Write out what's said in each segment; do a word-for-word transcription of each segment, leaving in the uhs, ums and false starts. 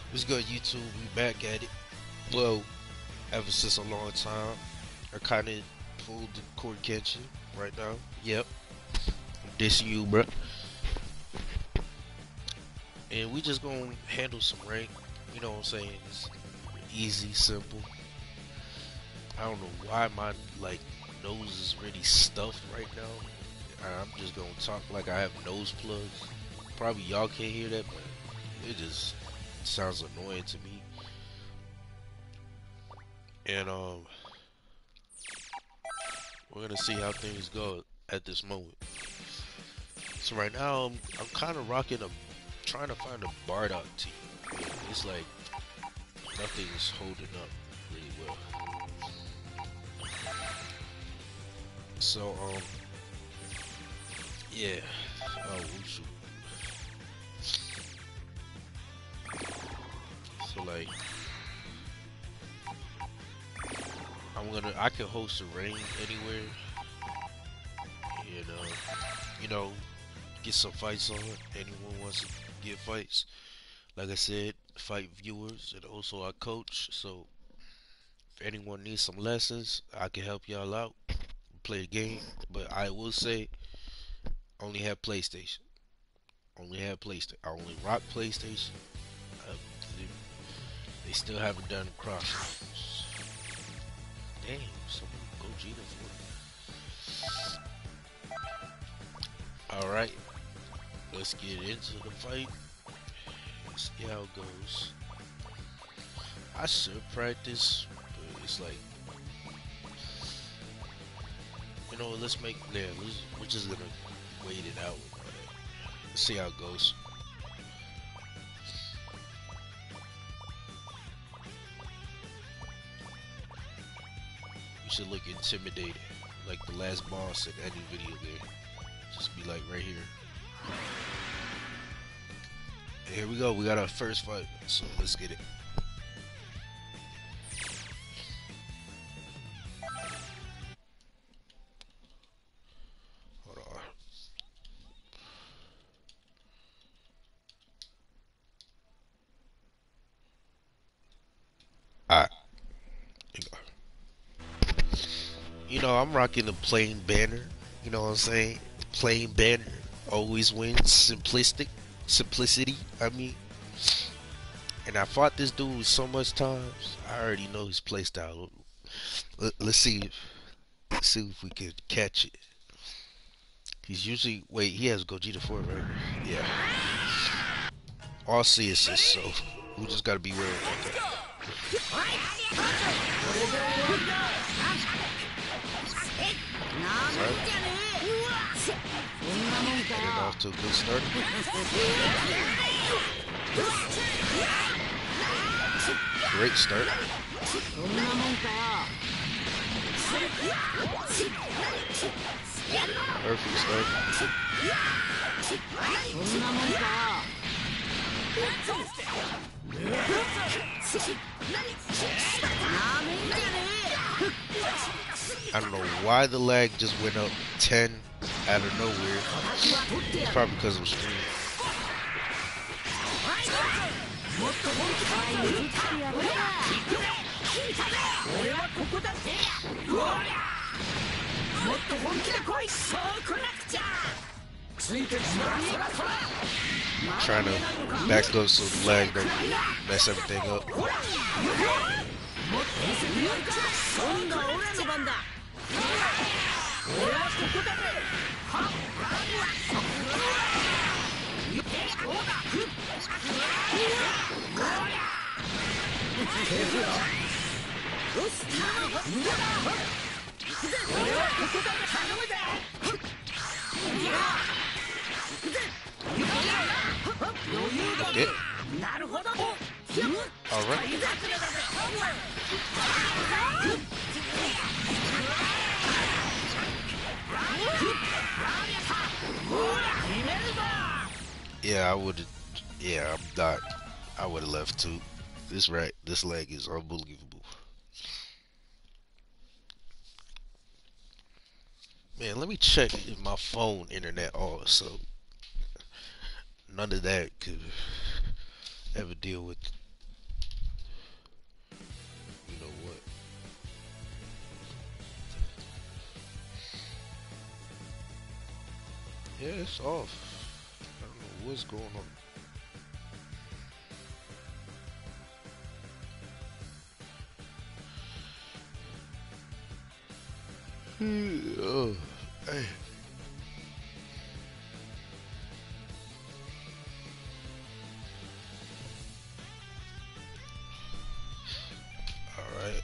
What's good, YouTube? We back at it. Well, ever since a long time, I kind of pulled the cord catching right now. Yep, I'm dissing you, bro. And we just gonna handle some rank. You know what I'm saying? It's easy, simple. I don't know why my like nose is really stuffed right now. I'm just gonna talk like I have nose plugs. Probably y'all can't hear that, but it just sounds annoying to me. And um, we're gonna see how things go at this moment. So right now, I'm, I'm kind of rocking a, trying to find a Bardock team. It's like nothing is holding up really well. So um, yeah. Oh, shoot. So like, I'm gonna, I can host a rain anywhere. You know, you know, get some fights on. Anyone wants to get fights? Like I said, fight viewers, and also I coach. So if anyone needs some lessons, I can help y'all out. Play the game, but I will say, only have PlayStation. Only have PlayStation. I only rock PlayStation. Uh, they still haven't done cross. Damn, someone go Gina for it. All right, let's get into the fight. Let's see how it goes. I should practice, but it's like, you know, let's make, yeah, let's, we're just gonna wait it out. Let's see how it goes. You should look intimidating, like the last boss in any video there. Just be like right here. And here we go, we got our first fight, so let's get it. Hold on. Alright, you know, I'm rocking the plain banner. You know what I'm saying? Plain banner always wins. Simplistic, simplicity. I mean, and I fought this dude so much times. I already know his playstyle. Let, let's see if let's see if we can catch it. He's usually wait. He has Gogeta four, right? Yeah. All C assists, so we just gotta be wary about that. Getting off to a good start. Great start. Perfect start. I don't know why the lag just went up ten out of nowhere. It's probably because of stream. I'm trying to back up so the lag don't mess everything up. Okay. All right. Yeah, I would. Yeah, I'm not. I would have left too. This right, this leg is unbelievable. Man, let me check if my phone internet off, so none of that could ever deal with Yeah, it's off. I don't know what's going on. Oh, hey. All right.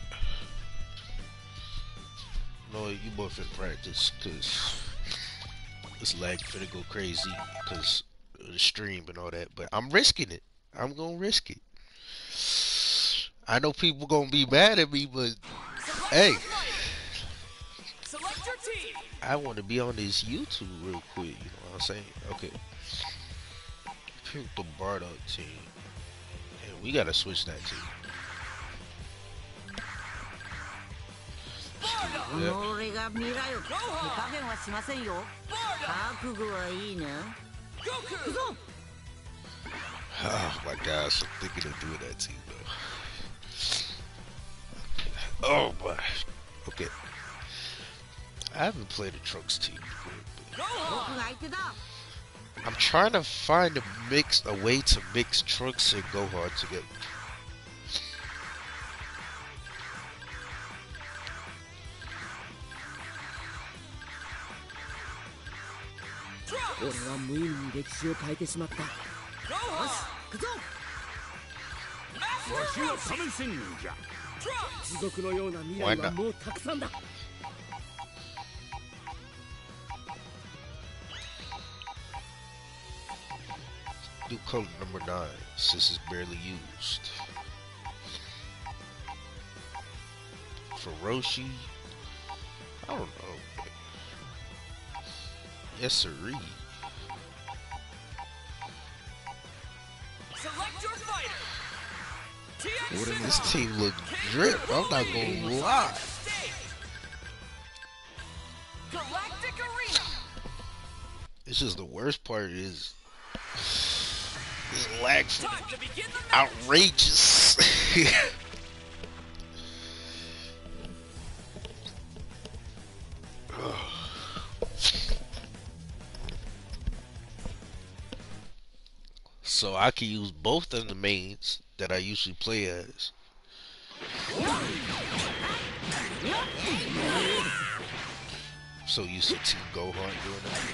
No, you both in practice, cause this lag finna go crazy, cause of the stream and all that. But I'm risking it. I'm gonna risk it. I know people gonna be mad at me, but hey, I want to be on this YouTube real quick. You know what I'm saying? Okay, pick the Bardock team, and we gotta switch that team. Yep. Oh my gosh, I'm thinking of doing that team though. Oh my. Okay. I haven't played a Trunks team before, but I'm trying to find a mix, a way to mix Trunks and Gohan together. Why not? Do color number nine since it's barely used. For Roshi, I don't know. Yes, sirree. Select your fighter. This team look drip. I'm not gonna lie. It's just the worst part is this lag outrageous. So I can use both of the mains that I usually play as. So you see Team Gohan doing that.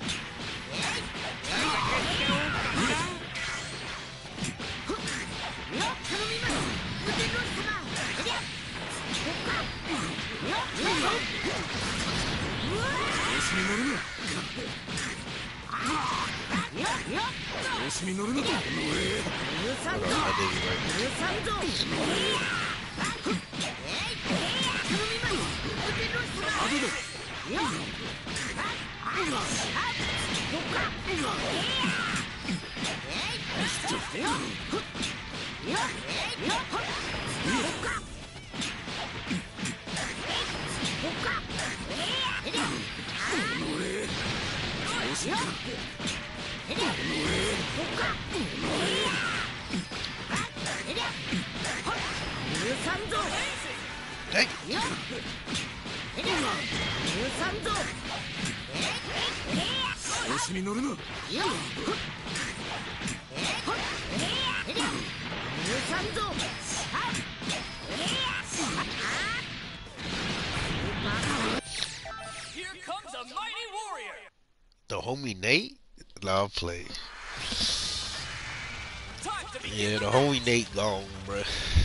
Dang. Here comes a mighty warrior. The homie Nate? Nah, I'll play. Yeah, the homie Nate gone, bruh.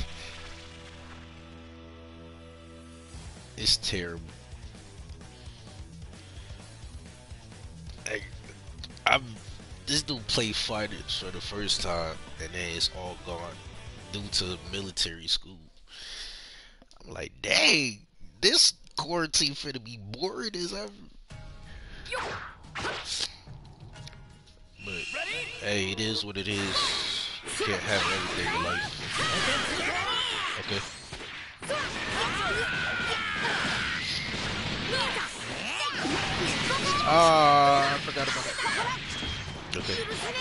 It's terrible. I, I'm this dude played fighters for the first time, and then it's all gone due to military school. I'm like, dang, this quarantine finna be boring as ever. But hey, it is what it is. You can't have everything in life. Okay. Ah, uh, I forgot about that. Okay.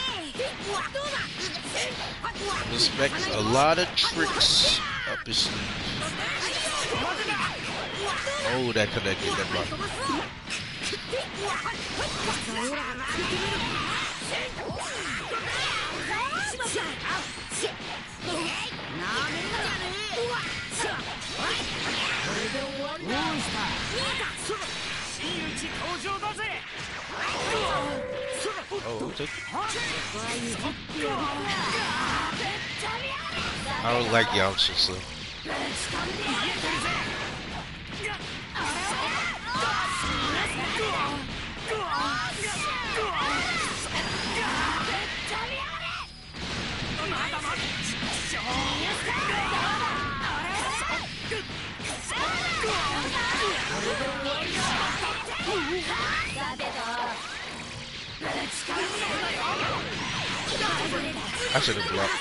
Respect a lot of tricks up his sleeve. Oh, that connected. Never mind. Oh, I'll take it. I don't like Yamcha, so. I should have blocked.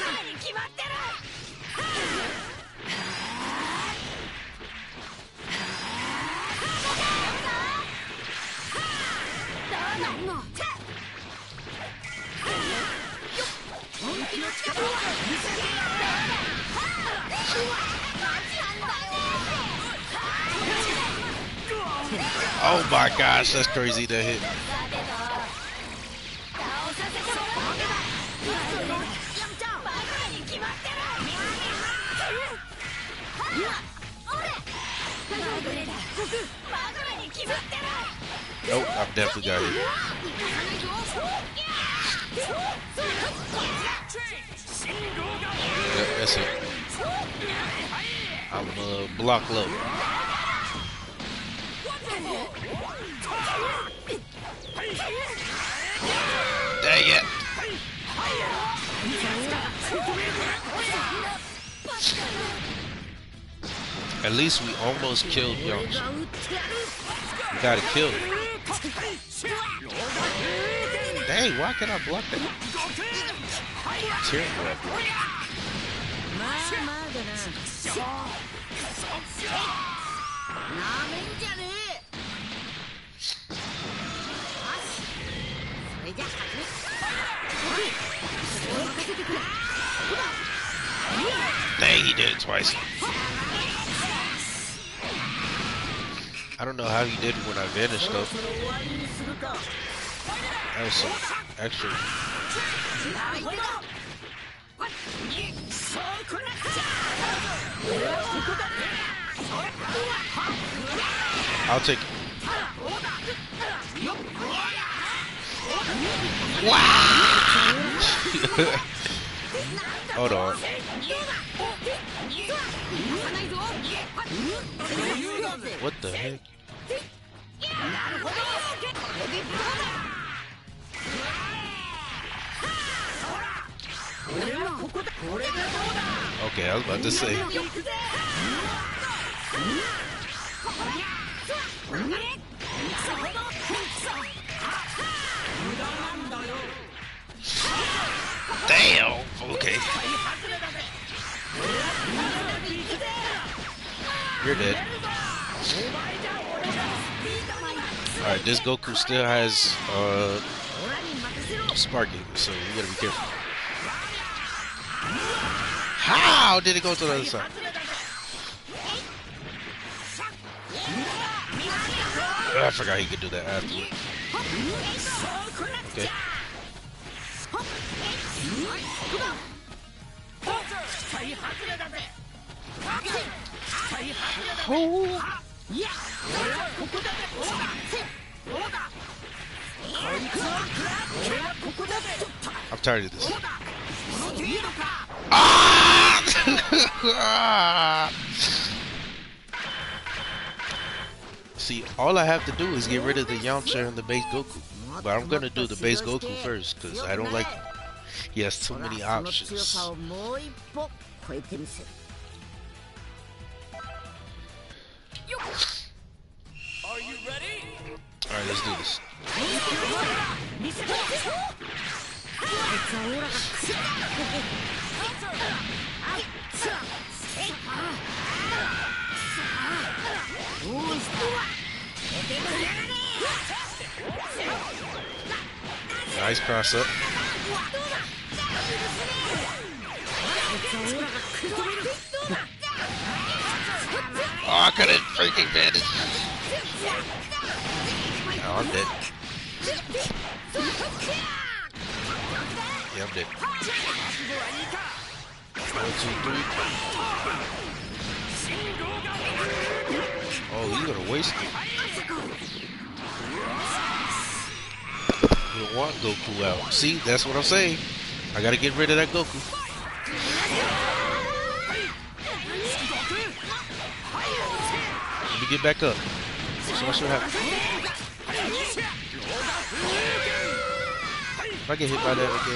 Oh my gosh, that's crazy that hit. Nope, I've definitely got it. Yeah, that's it. I'm uh, block low. Dang it! At least we almost killed Yamcha. We gotta kill him. Dang, why can't I block that? Terrible at blocking. Dang, he did it twice. I don't know how he did it when I vanished though. That was some extra. I'll take it. Wow! Hold on. What the heck? Okay, I was about to say. Damn, okay. You're dead. Alright, this Goku still has uh sparking, so you gotta be careful. How did it go to the other side? I forgot he could do that afterward. Okay. Oh. I'm tired of this. Ah! See, all I have to do is get rid of the Yamcha and the base Goku. But I'm gonna do the base Goku first, because I don't like he has too many options. Are you ready? Alright, let's do this. Nice cross up. Oh, I couldn't freaking manage. Oh, I'm dead. Yeah, I'm dead. One, two, three. Oh, he's gonna waste it. You don't want Goku out. See, that's what I'm saying. I gotta get rid of that Goku. Let me get back up. So what's what happens? If I get hit by that again.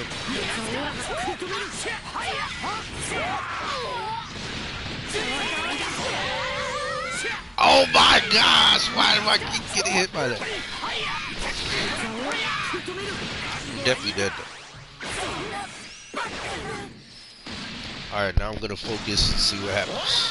Oh my gosh! Why do I keep getting hit by that? Definitely dead though. Alright, now I'm gonna focus and see what happens.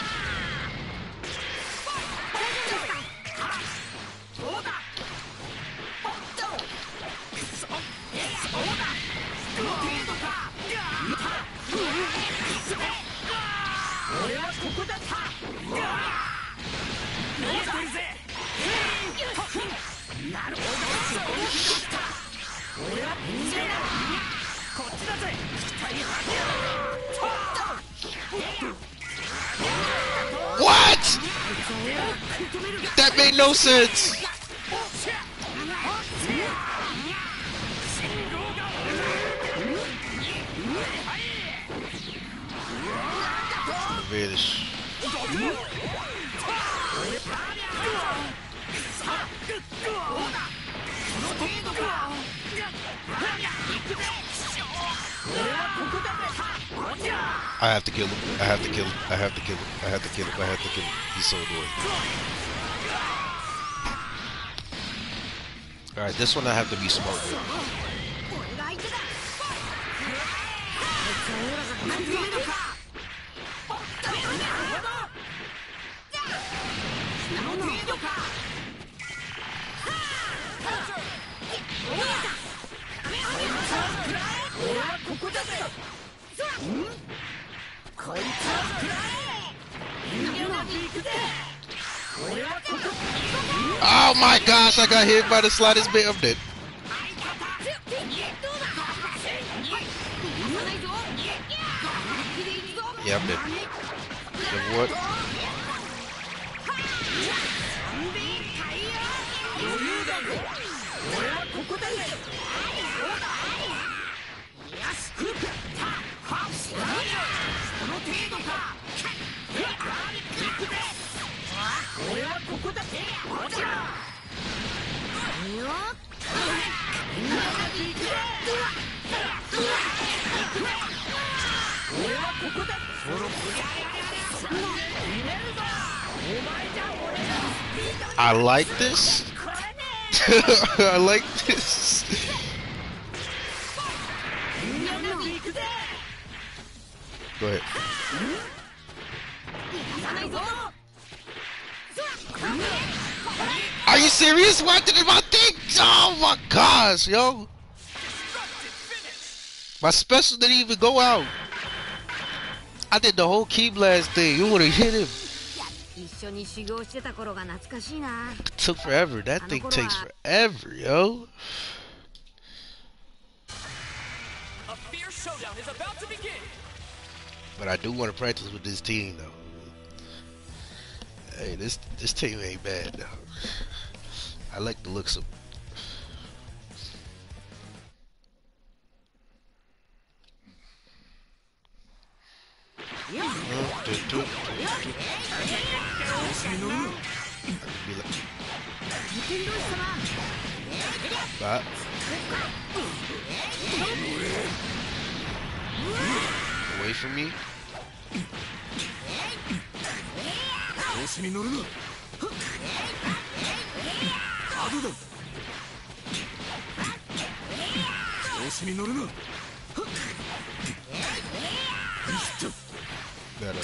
What? That made no sense. Vanish. I have to kill him. I have to kill him. I have to kill him. I have to kill him. I have to kill him. He's so annoying. Alright, this one I have to be smart with. Oh my gosh, I got hit by the slightest bit of it. Yeah, I'm dead. You know what? I like this. I like this. Go ahead. Are you serious? Why did my thing? Oh my gosh, yo. My special didn't even go out. I did the whole key blast thing. You would have hit him. It took forever. That thing takes forever, yo. A fierce showdown is about to begin. But I do want to practice with this team, though. Hey, this this team ain't bad, though. I like the looks of. But away from me. Better.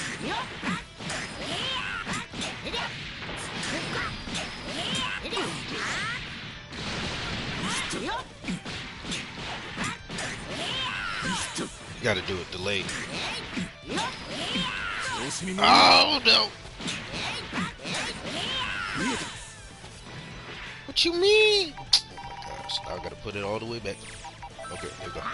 Gotta do it delayed. Oh no! What What you mean? Oh my gosh! Now I gotta put it all the way back. Okay, there we go.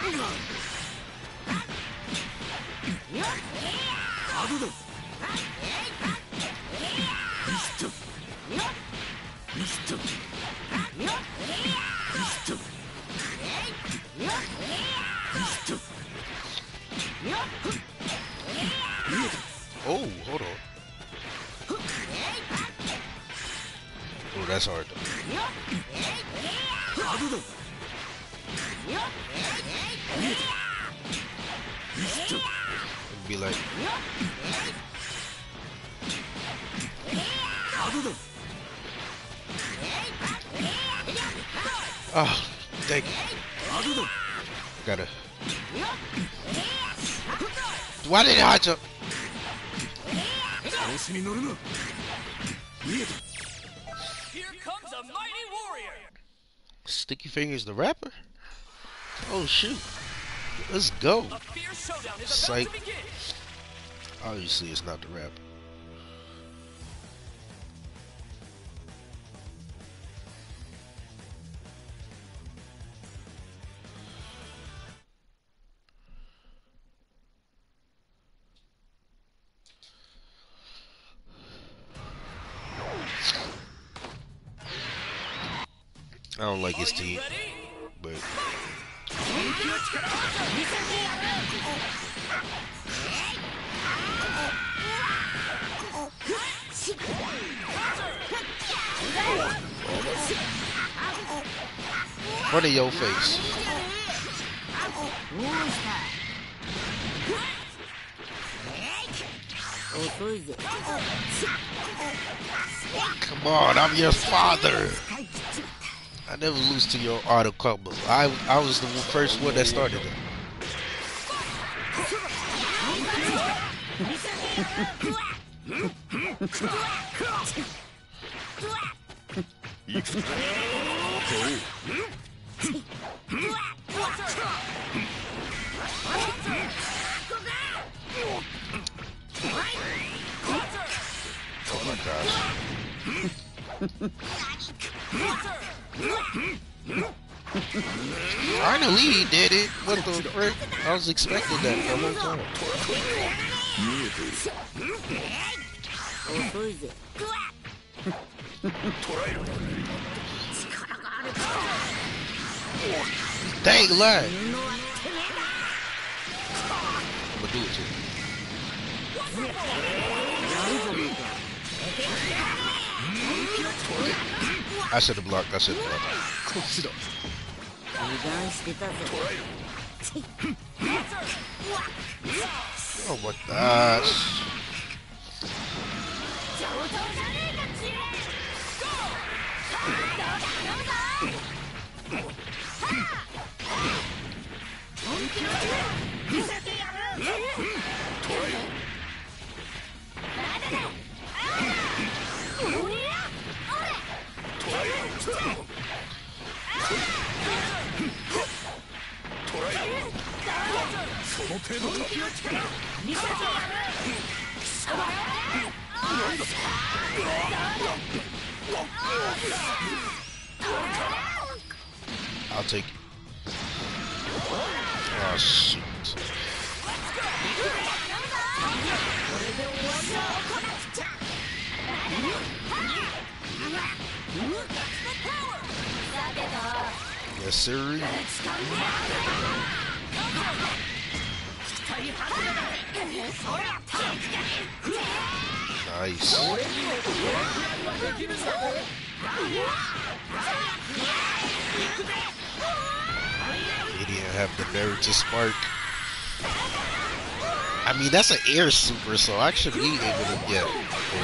Oh, hold on. Oh, that's hard though. It'd be like. Oh, thank you. Gotta. Why did I jump? Here comes a mighty warrior. Sticky Fingers the rapper? Oh shoot. Let's go. A fierce showdown is Psych. about to begin. Obviously it's not the rapper. I don't like his Are you team, ready? but run in your face. Come on, I'm your father. I never lose to your auto combo. I I was the first one that started it. Oh my gosh. Finally he did it. What the frick? I was expecting that the whole time. Dang lie. I'm gonna do it to you. I should have blocked. I should have blocked. Oh my gosh. I'll take it. Oh shoot. Yes, sir. Nice. He didn't have the nerve to spark. I mean, that's an air super, so I should be able to get it.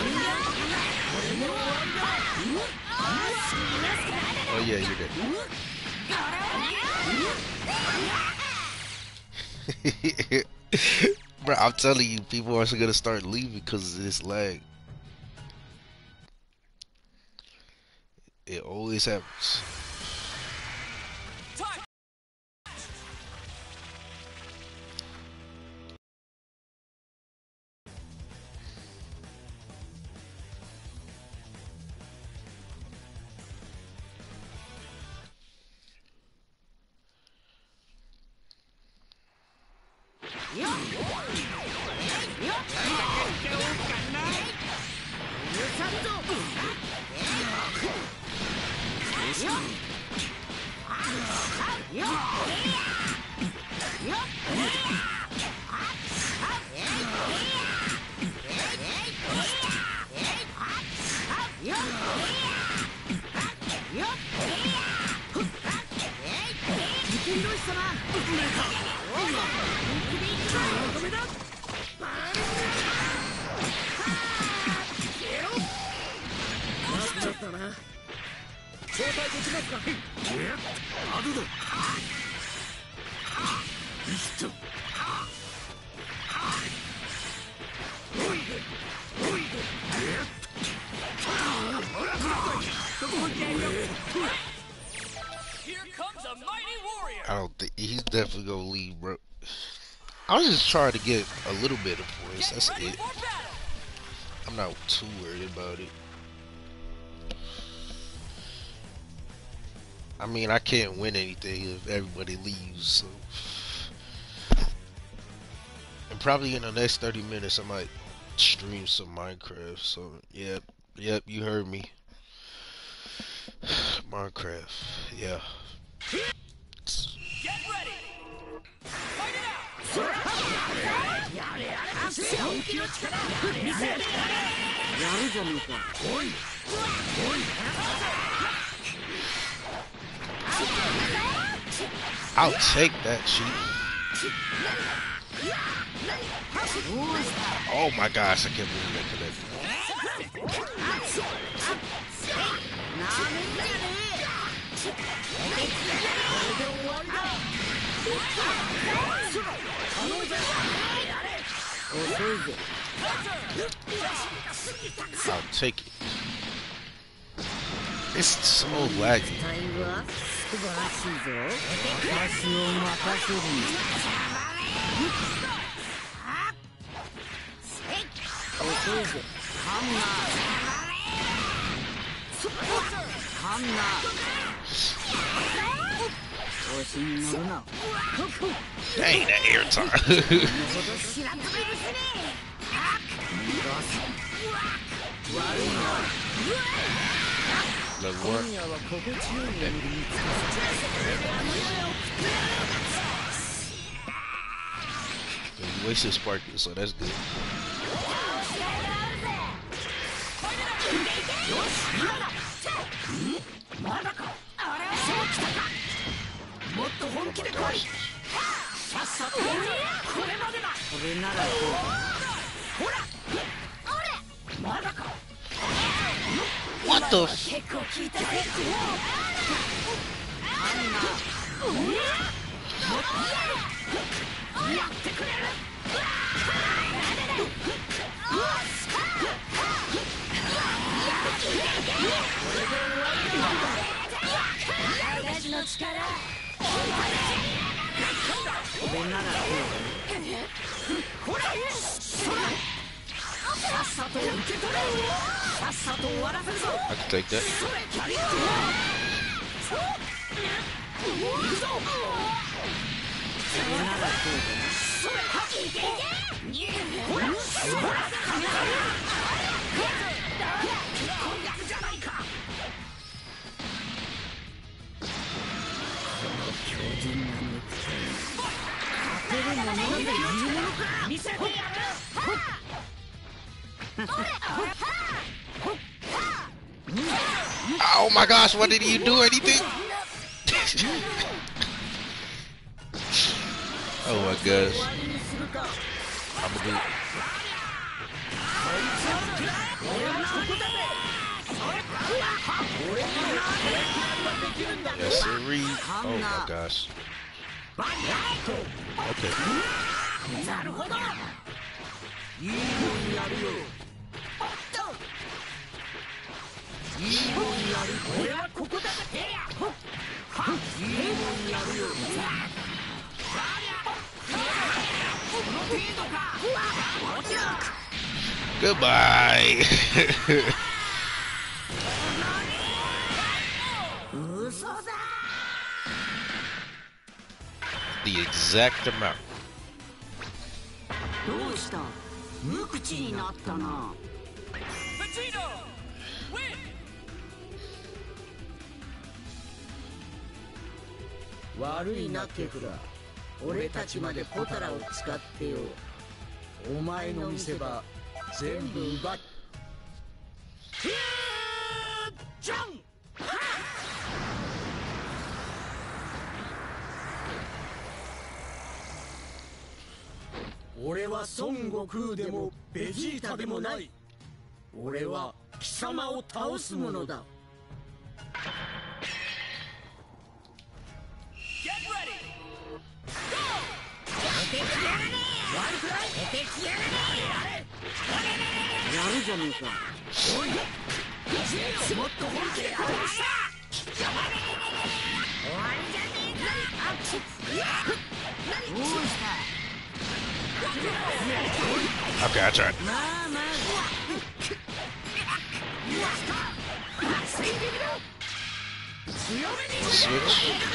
Oh yeah, you're good. Bro, I'm telling you, people are gonna start leaving because of this lag. It always happens. Time. Here comes a mighty warrior. I don't think he's definitely gonna leave, bro. I was just trying to get a little bit of points. That's Ready it. for battle. I'm not too worried about it. I mean, I can't win anything if everybody leaves. So, and probably in the next thirty minutes, I might stream some Minecraft. So, yep, yep, you heard me. Minecraft, yeah. Get ready. Fight it out. I'll take that sheep. Oh my gosh, I can't believe that connected. I'll take it. It's so laggy. Dang, that air time. Look what? You wasted Sparky, so that's good. Oh my gosh. What the f- I can take that. Oh my gosh, what did you do? Anything? Oh my gosh. I'm gonna do. Yes, sirree. Oh my gosh. Okay. Goodbye. The exact amount. どうした？無口になったな。 Vegito! Win! 悪いなケフラ。俺たちまでポタラを使ってよ。お前の見せ場全部奪っ。ジャン！俺は孫悟空でもベジータでもない。俺は貴様を倒すものだ。やるじゃねえか。もっと本気でやるした。終わりじゃねえか。どうした？ Okay, I tried. Switch.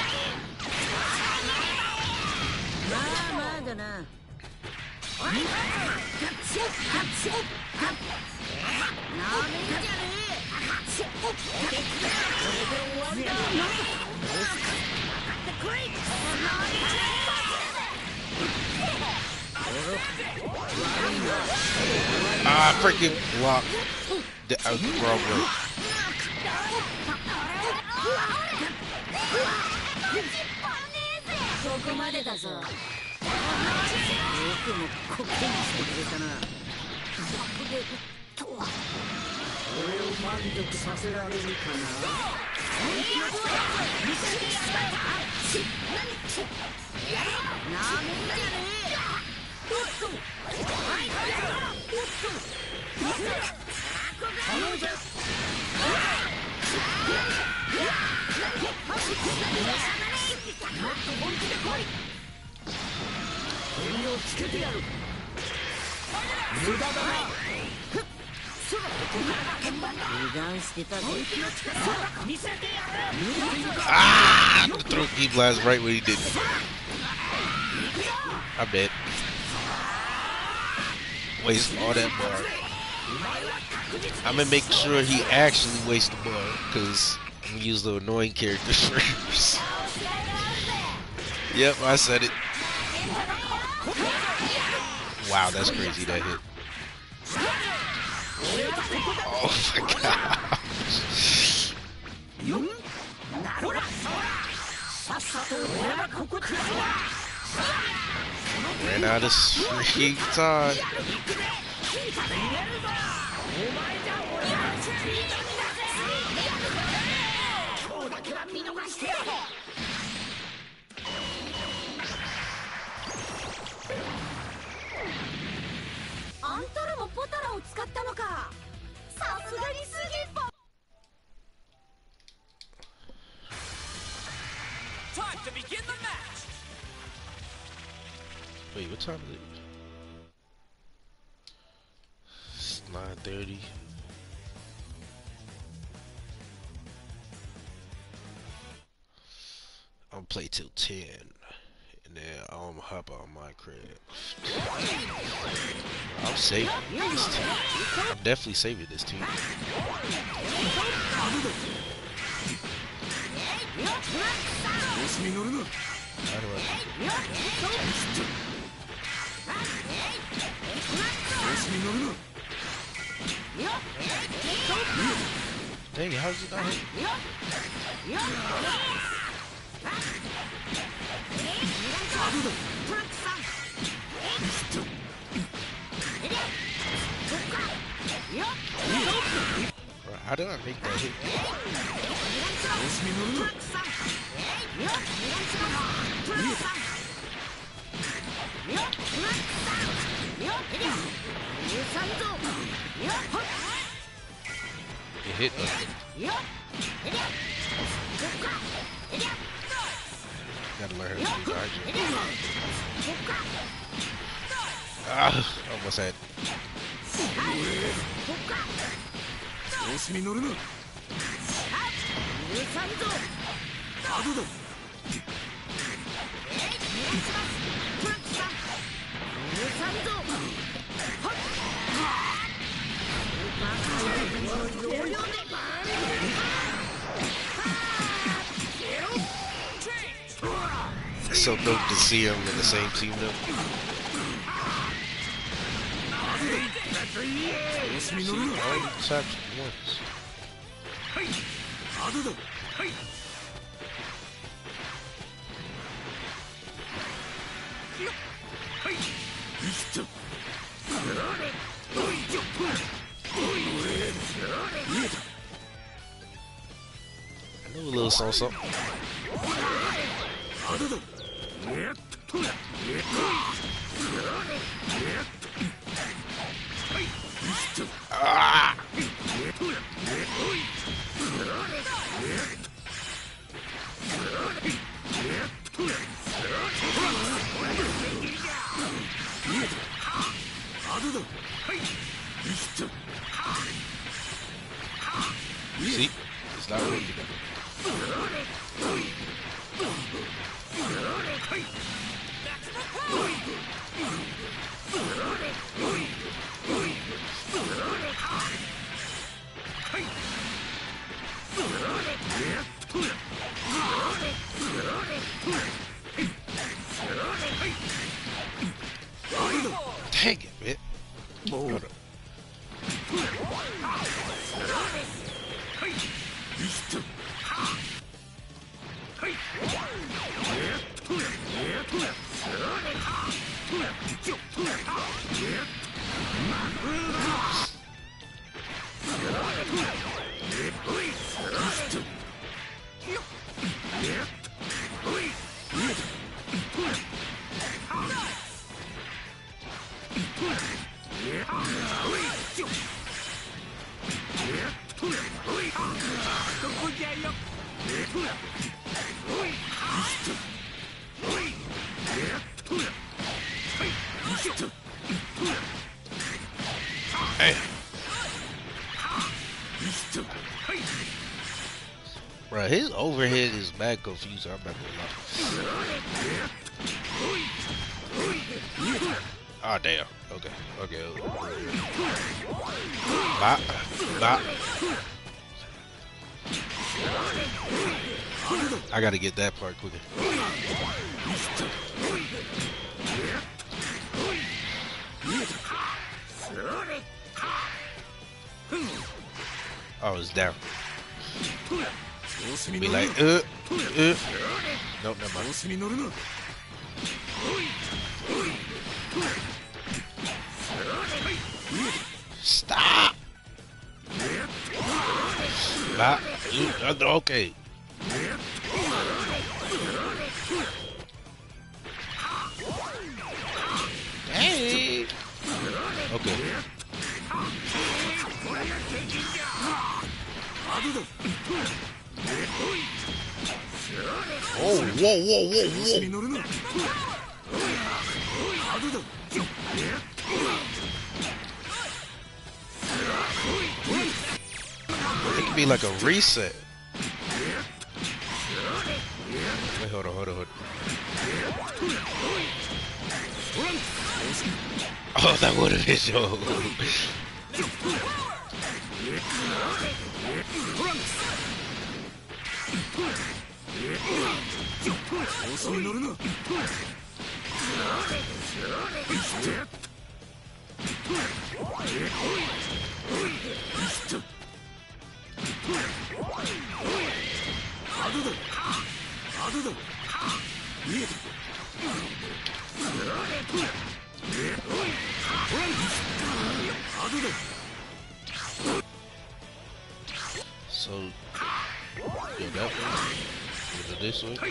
Ah, freaking block. The uh, wrong way. Ah! The throat key blast right when he did it. I bet. Waste all that bar. I'm gonna make sure he actually wastes the bar, because I'm gonna use the annoying characters first. Yep, I said it. Wow, that's crazy, that hit. Oh my gosh. Ran out of freaking time. Time to begin the match. Wait, what time is it? It's nine thirty. I'm gonna play till ten, and then I'm gonna hop out my crib. I'm saving this team. I'm definitely saving this team. How do I Dang, how's it not hit? Bro, how did I make that hit? It hit us. Gotta learn how to do dodging. Ah, almost had. It's so dope to see them in the same team though. See, all attacks at once. I know a little something. something. Ah! See? It's not working. Dang it, man. Hold up. Hey. Bro, his overhead is mad confusing. I'm not gonna lie. Oh damn. Okay. Okay. Bop. Bop. I gotta get that part quicker. Oh, it's down. Be like, uh, uh. Nope, never mind. Stop! Bop. Okay. Hey. Okay. Oh, whoa, whoa, whoa, whoa. It could be like a reset. Wait, hold on, hold on, hold on. Oh, that would have been so. So, yeah, that one. Go this way.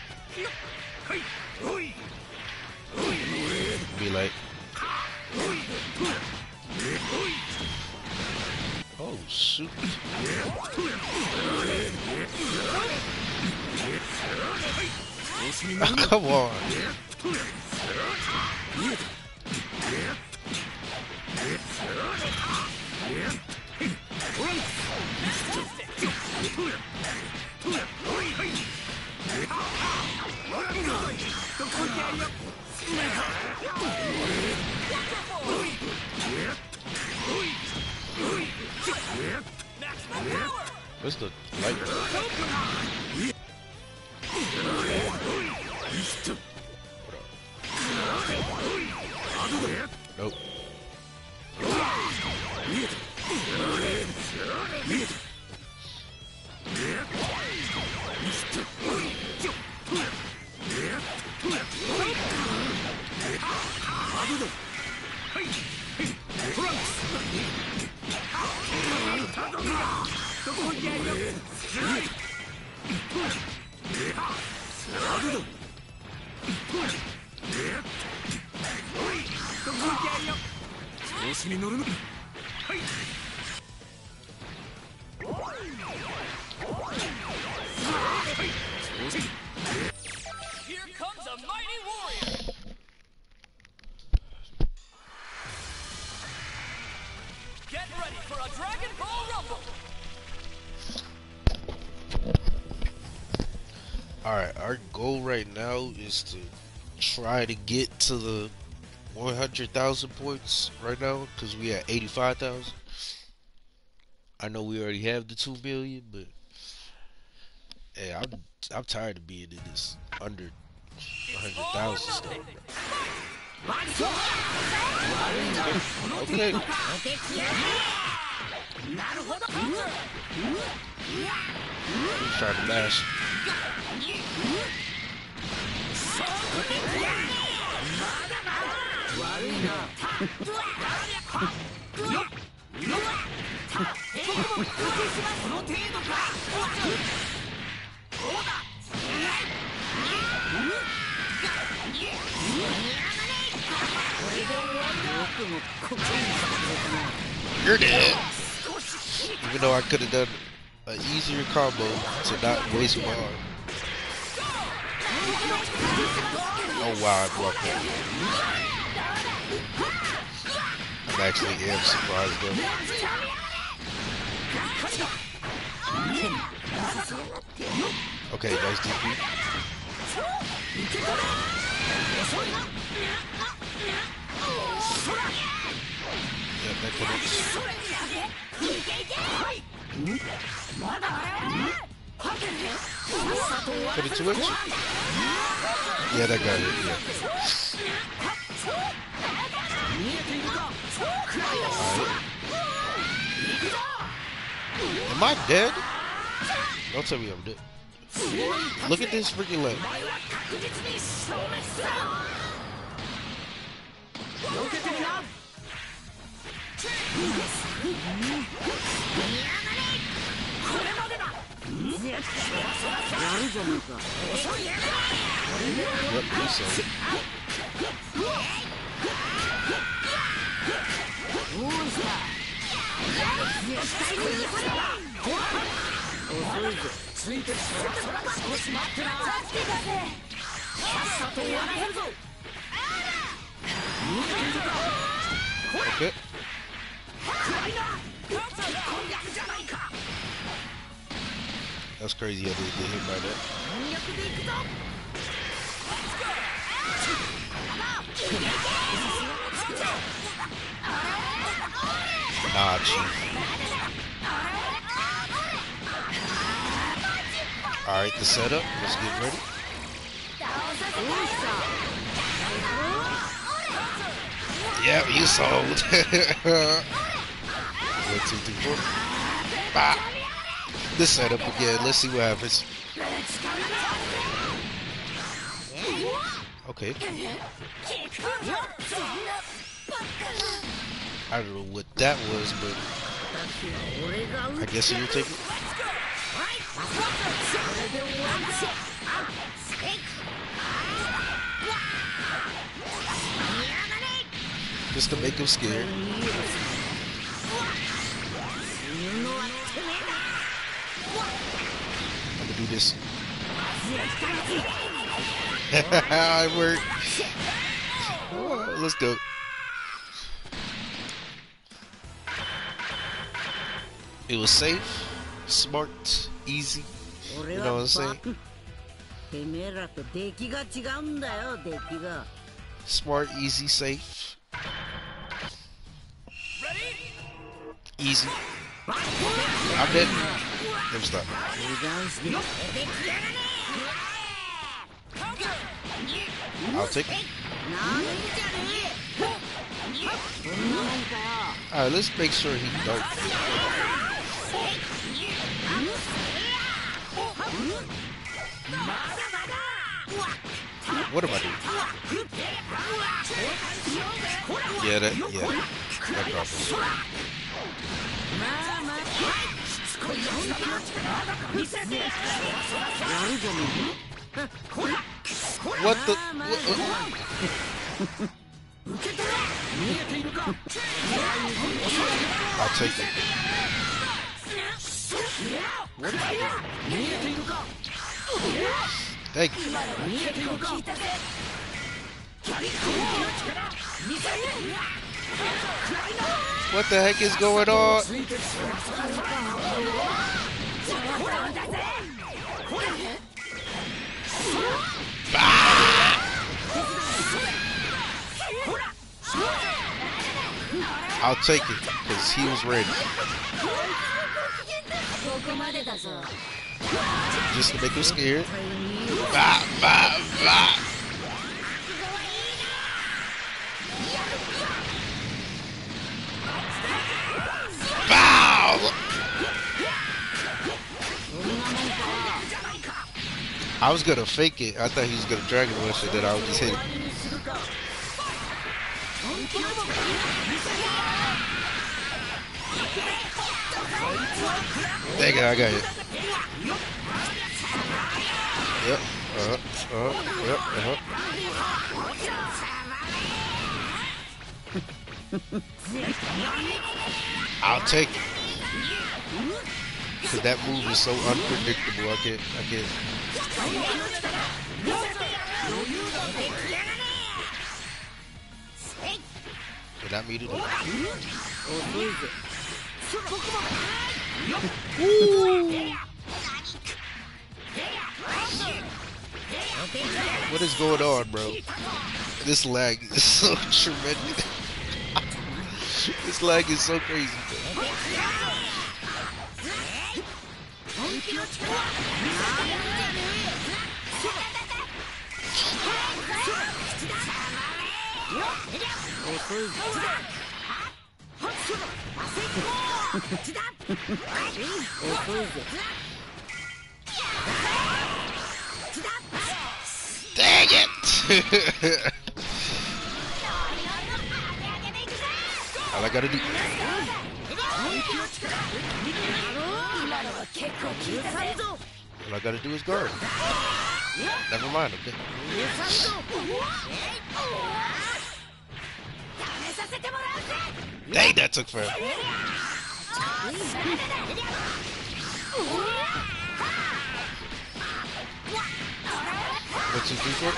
Be like, oh shoot! Come on! What's the light? Nope. Here comes a mighty warrior. Get ready for a Dragon Ball Rumble. Alright, our goal right now is to try to get to the one hundred thousand points right now, because we at eighty-five thousand. I know we already have the two million, but hey, I'm, I'm tired of being in this under one hundred thousand stuff. Okay. He's trying to mash. You're dead. Even though I could have done an easier combo to not waste my arm. Oh wow, I blocked that. I'm actually am surprised though. Okay, nice D P. Yeah, that connects. Put it to it? Yeah, that got it, yeah. Right. Am I dead? Don't tell me I'm dead. Look at this freaking leg. Yep, he said. Okay. That's crazy how they get hit by that. Nah, chief. Alright, the setup. Let's get ready. Yep, you sold. One, two, three, four. Bah. The setup again. Let's see what happens. Okay. I don't know what that was, but I guess you'll take it. Just to make him scared. I'm gonna do this. It worked. Oh, let's go. It was safe, smart, easy. You know what I'm saying? Smart, easy, safe. Easy. I'm dead. Let me stop. 油断して I'll take it. なめんじゃねえそんなもんかよ Alright, let's make sure he don't get What am I doing? Yeah, that, yeah, that problem. まあまあやるじゃねえ What the? What, 見えているか I'll take it. 見えているか Thank you. 見えているか What the heck is going on? I'll take it, because he was ready. Just to make him scared. Bah, bah, bah. Bow! I was gonna fake it. I thought he was gonna Dragon Rush it, then I would just hit it. Dang it, I got it. Yep. Uh-huh. Uh-huh. Yep. Uh-huh. I'll take it. Cause that move is so unpredictable. I can't. I can't. Did I mean it? What is going on, bro? This lag is so tremendous. This lag is so crazy, bro. Dang it! All I gotta do. All I gotta do is guard. Never mind, okay? Dang, that took forever. One, two, three, four.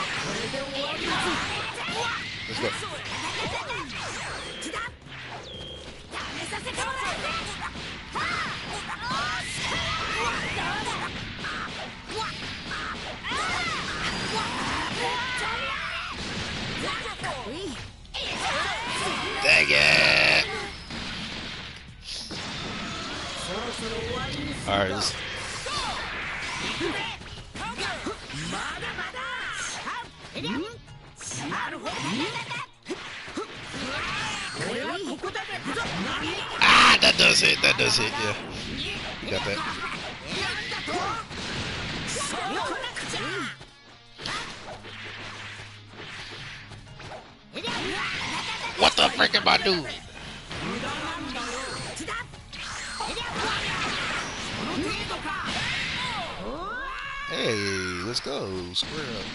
Let's go. Dang it! Alright, let's... Ah, that does hit, that does hit, yeah. You got that. What the frick am I doing? Hey, let's go. Square up.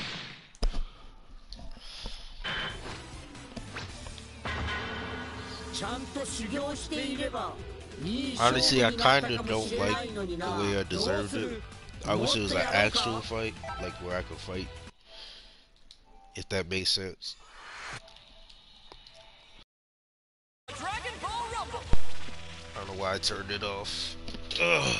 Honestly, I kind of don't like the way I deserved it. I wish it was an actual fight, like where I could fight, if that makes sense. I don't know why I turned it off. Ugh.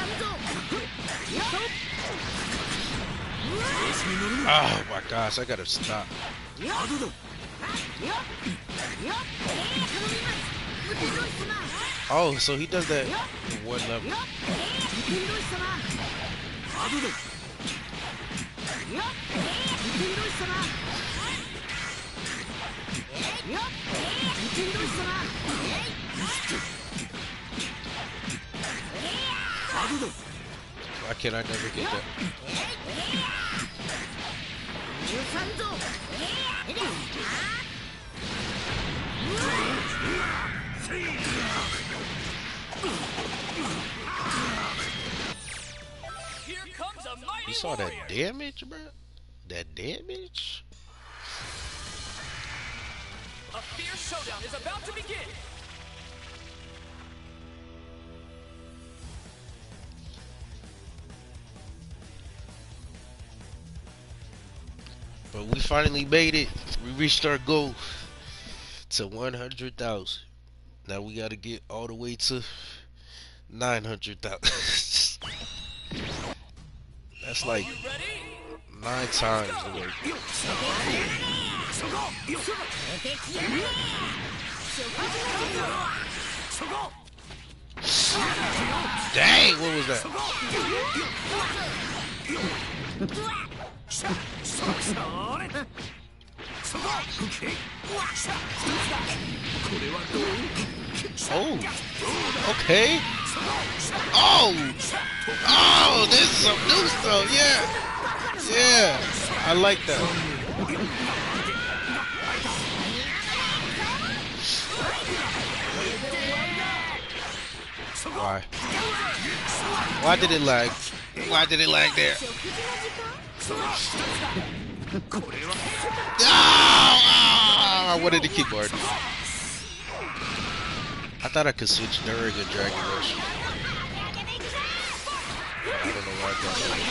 Oh my gosh, I gotta stop. Oh, so he does that in one level. Why can't I never get that? Here comes a mighty You saw that warrior. damage, bro? That damage? A fierce showdown is about to begin. But we finally made it. We reached our goal to one hundred thousand. Now we gotta get all the way to nine hundred thousand. That's like You ready? nine times the way. Dang, what was that? Oh, okay. Oh, oh, this is some new stuff. Yeah, yeah, I like that. Why? Why did it lag? Why did it lag there? Ah, I wanted the keyboard. I thought I could switch during a Dragon Rush. I don't know why I got that.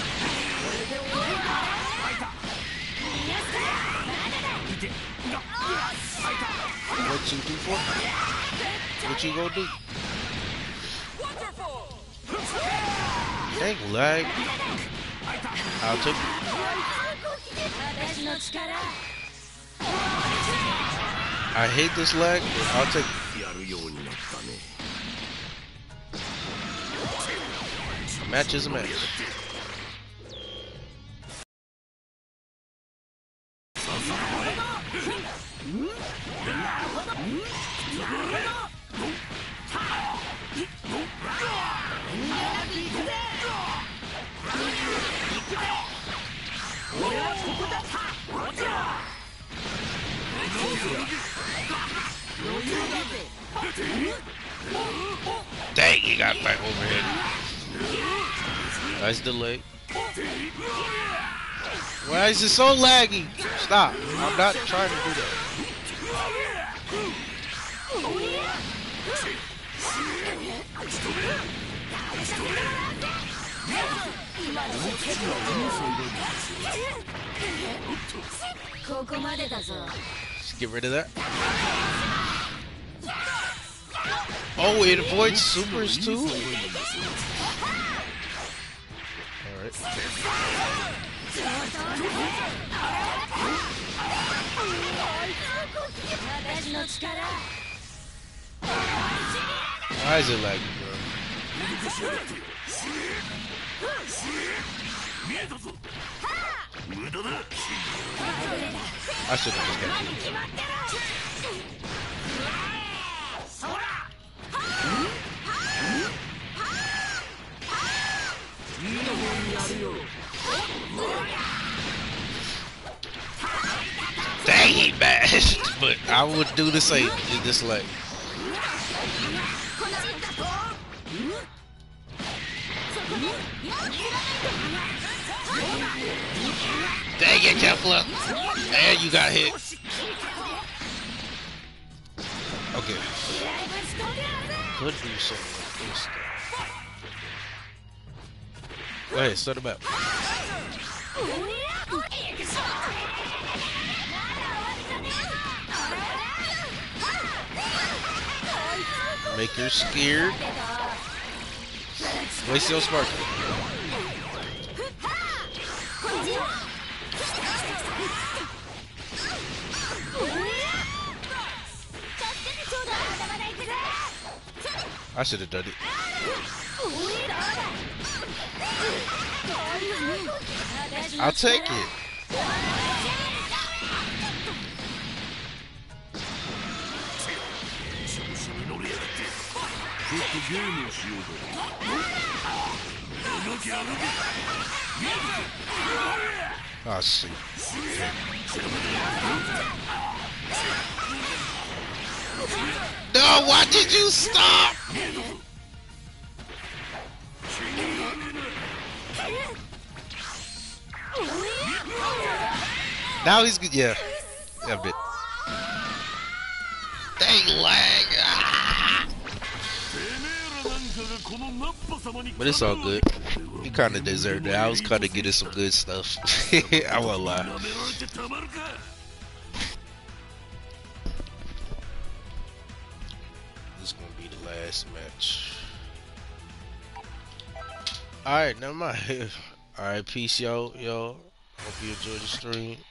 One, two, three, four. What you gonna do? Wonderful. Dang lag. I'll take it. I hate this lag, but I'll take it. A match is a match. Dang, he got back overhead. Nice delay. Why is it so laggy? Stop. I'm not trying to do that. Let's get rid of that. Oh, it avoids supers too? Alright. Why is it lagging, bro? I should have just got Dang, he bashed, but I would do the same in this leg. Dang it, Kefla. And you got hit. Okay. Could do something with this stuff. Go ahead, start him out. Make her scared. Waste your spark. I should have done it. I'll take it. Oh shit. No, why did you stop? Now he's good. Yeah. Yeah, a bit. Dang lag. Ah. But it's all good. He kind of deserved it. I was kind of getting some good stuff. I won't lie. This is gonna be the last match. Alright, never mind. Alright, peace, yo. Yo. Hope you enjoyed the stream.